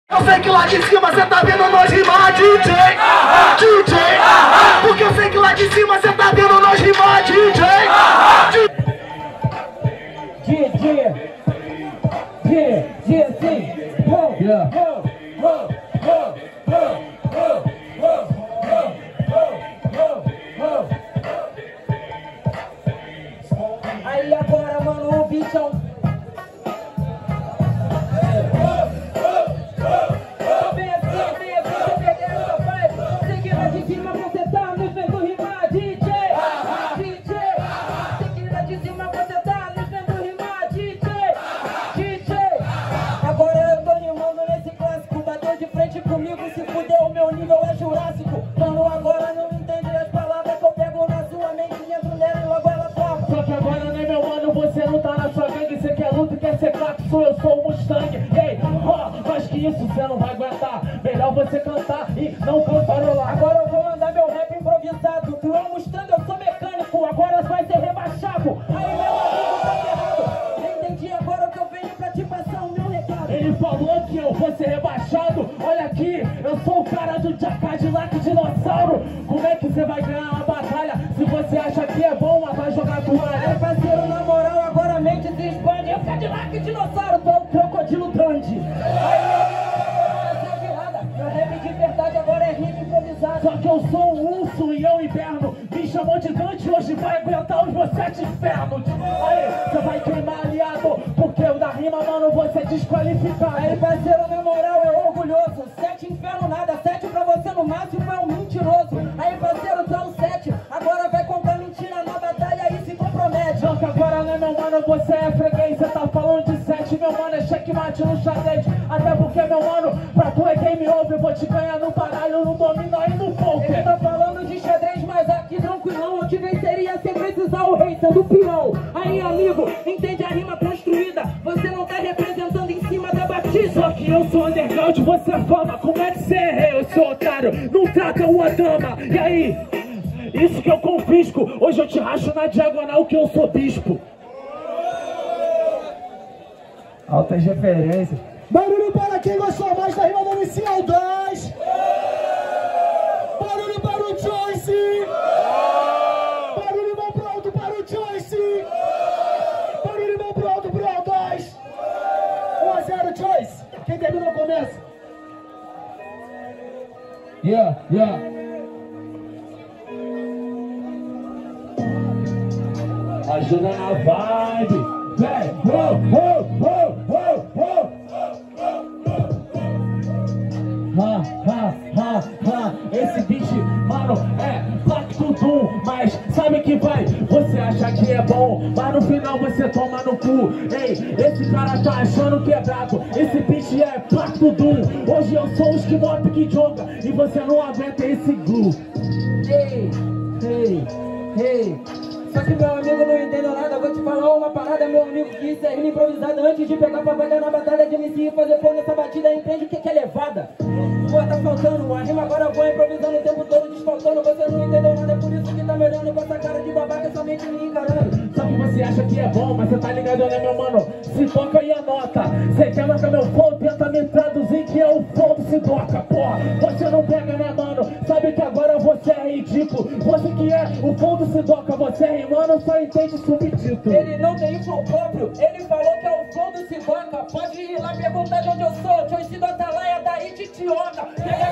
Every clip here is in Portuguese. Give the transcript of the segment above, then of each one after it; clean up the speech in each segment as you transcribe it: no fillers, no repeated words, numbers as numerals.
Eu sei que lá de cima cê tá vendo nós rimar, DJ, DJ. Porque eu sei que lá de cima cê tá vendo nós rimar, DJ, DJ, sim. Aí agora, mano, o bichão. Eu sou o Mustang, ei, mas que isso você não vai aguentar. Melhor você cantar e não cantarolar. Agora eu vou mandar meu rap improvisado. Tu é um Mustang, eu sou mecânico. Agora vai ser rebaixado. Aí meu amigo tá errado. Nem entendi agora que eu venho pra te passar o meu recado. Ele falou que eu vou ser rebaixado. Olha aqui, eu sou o cara do Cadillac Dinossauro. Como é que você vai ganhar uma batalha se você acha que é bom, mas vai jogar toalha? Aí parceiro, na moral, agora a mente se expande. Eu Cadillac Dinossauro, tu é o crocodilo grande. Meu rap de verdade agora é rima improvisada. Só que eu sou um urso e eu inverno. Me chamou de Dante, hoje vai aguentar os meus 7 infernos. Aí, você vai queimar aliado, porque o da rima, mano, você é desqualificado. Aí, parceiro, na moral, é orgulhoso. 7 inferno nada, 7 pra você no máximo é um mentiroso. Aí, parceiro, tu é um 7, agora vai contar mentira na batalha e se compromete. Não, que agora não é meu mano, você é freguês. Você tá falando de 7, meu mano, é checkmate no xadrez. Até porque, meu mano, pra tu é game over. Eu vou te ganhar no baralho, no domínio e no poker. Ele tá falando de xadrez, mas aqui tranquilão. Eu te venceria sem precisar o rei sendo peão. Aí, amigo, entende a rima construída. Você não tá representando em cima da batida. Só que eu sou underground, você é fama. Como é que você é rei? Eu sou otário, não trata uma dama. E aí? Isso que eu confisco. Hoje eu te racho na diagonal que eu sou bispo. Altas referências. Barulho para quem gostou mais da rima do Inicial 2. Barulho para o Joyce. Barulho bom pronto para o Joyce. Barulho bom pronto para o 2. 1-0 Joyce. Quem terminou começa. Yeah. Ajuda na vibe. Vem, Esse beat, mano, é Pacto Doom. Mas sabe que vai? Você acha que é bom, mas no final você toma no cu. Ei, esse cara tá achando que é brabo. Esse beat é Pacto Doom. Hoje eu sou o Esquimó que joga e você não aguenta esse glue. Ei. Só que meu amigo não entendeu nada, vou te falar uma parada, meu amigo, que isso é rima improvisada. Antes de pegar pra valer na batalha de MC e fazer pôr nessa batida, entende o que é levada. Pô, tá faltando, a rima agora eu vou improvisando o tempo todo, desfaltando. Você não entendeu nada, é por isso que tá me olhando com essa cara de babaca, somente me encarando. Só que você acha que é bom, mas você tá ligado, né, meu mano? Se toca e anota. Você quer marcar meu flow, tenta me traduzir que é o flow do Sidoca, porra. Você não pega, né, mano? Sabe que agora você é ridículo. Você que é o flow do Sidoca, você é rimando, só entende subtítulo. Ele não tem flow próprio, ele falou que é o flow do Sidoca. Pode ir lá perguntar de onde eu sou, que eu ensino a Atalaia daí de Tiona.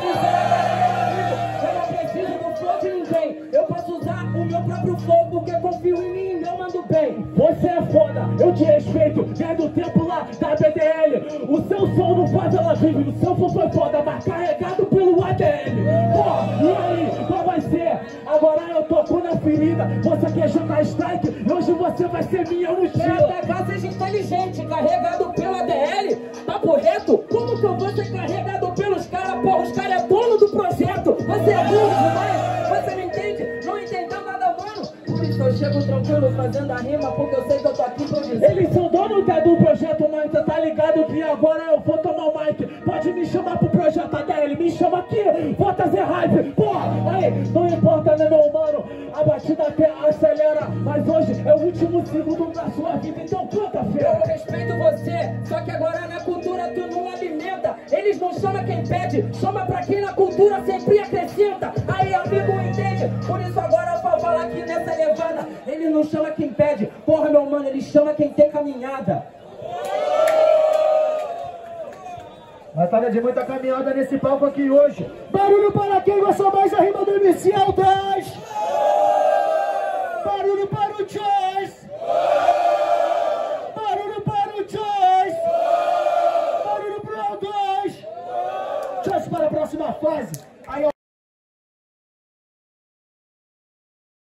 Eu não preciso do flow de ninguém, eu posso usar o meu próprio flow, porque confio em mim e eu mando bem. Você é foda, eu te respeito, vem do tempo lá da BDL. O seu som não faz ela vive, o seu flow foi foda, mas carregado pelo ADM. Pô, e aí, qual vai ser? Agora eu toco na ferida, você quer jogar strike, hoje você vai ser minha mochila. Pra atacar, seja inteligente, carregado pelo ADL, papo reto, como que eu vou ser carregado pelos caras? Pô, os caras é dono do projeto, você é burro demais, você não entende, não entendeu nada, mano. Por isso eu chego tranquilo fazendo a rima, porque eu sei que eu tô aqui improvisando. Eles são donos do projeto, mas você tá ligado que agora eu vou tomar o mic. Pode me chamar pro projeto ADL, me chama aqui, vou trazer hype. Porra, aí, não importa, né, meu mano, a batida até acelera, mas hoje é o último segundo da sua vida, então canta, fera. Eu respeito você, só que agora na cultura tu não alimenta. Eles não chama quem pede, chama pra quem na cultura sempre acrescenta. Aí amigo entende, por isso agora eu vou falar aqui nessa levada. Ele não chama quem pede, porra meu mano, ele chama quem tem caminhada. Batalha de muita caminhada nesse palco aqui hoje. Barulho para quem gosta mais da rima do MC Altas. Barulho para o Choice. Barulho para o Choice. Barulho para o Altas. Choice para a próxima fase.